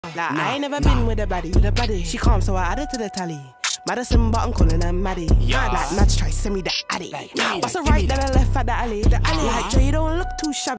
Like I ain't never been with a baddie, She calm, so I added to the tally. Madison, but I'm calling her Maddie. Like Mads try send me the addy. What's a right, then I left at the alley. Like Dre, don't look too shabby.